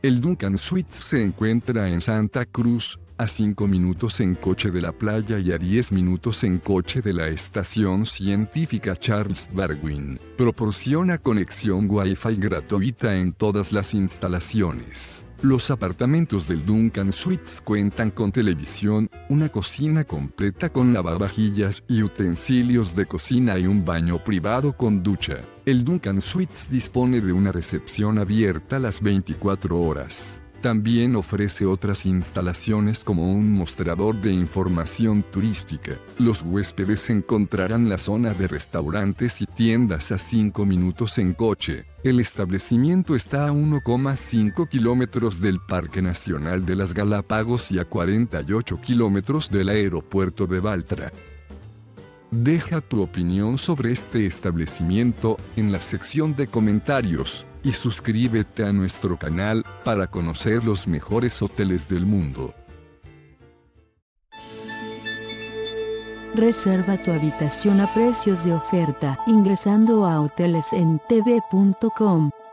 El Duncan Suites se encuentra en Santa Cruz, a 5 minutos en coche de la playa y a 10 minutos en coche de la estación científica Charles Darwin. Proporciona conexión Wi-Fi gratuita en todas las instalaciones. Los apartamentos del Duncan Suites cuentan con televisión, una cocina completa con lavavajillas y utensilios de cocina y un baño privado con ducha. El Duncan Suites dispone de una recepción abierta las 24 horas. También ofrece otras instalaciones como un mostrador de información turística. Los huéspedes encontrarán la zona de restaurantes y tiendas a 5 minutos en coche. El establecimiento está a 1,5 kilómetros del Parque Nacional de las Galápagos y a 48 kilómetros del aeropuerto de Baltra. Deja tu opinión sobre este establecimiento en la sección de comentarios y suscríbete a nuestro canal para conocer los mejores hoteles del mundo. Reserva tu habitación a precios de oferta ingresando a hotelesentv.com.